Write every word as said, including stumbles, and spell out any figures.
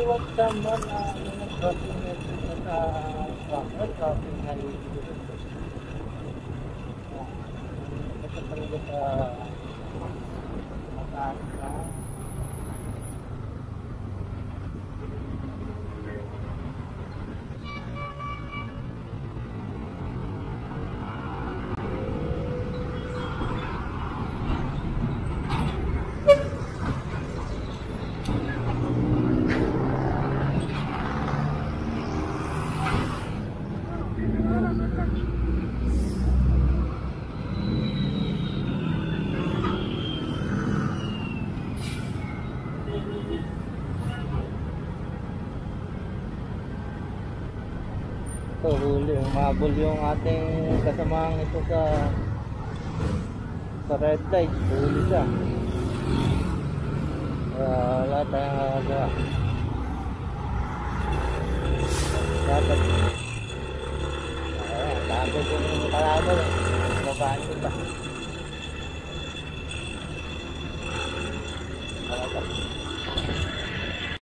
iwan someone na nag-crossing message na sa bumper, crossing highway. Ito talaga sa mataas na. Ito, huli. Umabol yung ating kasamang ito sa sa red light. Huli siya. Uh, wala tayong hagawa. Dapat. Ayan, dapat yung kalaban. Babaan ko ba?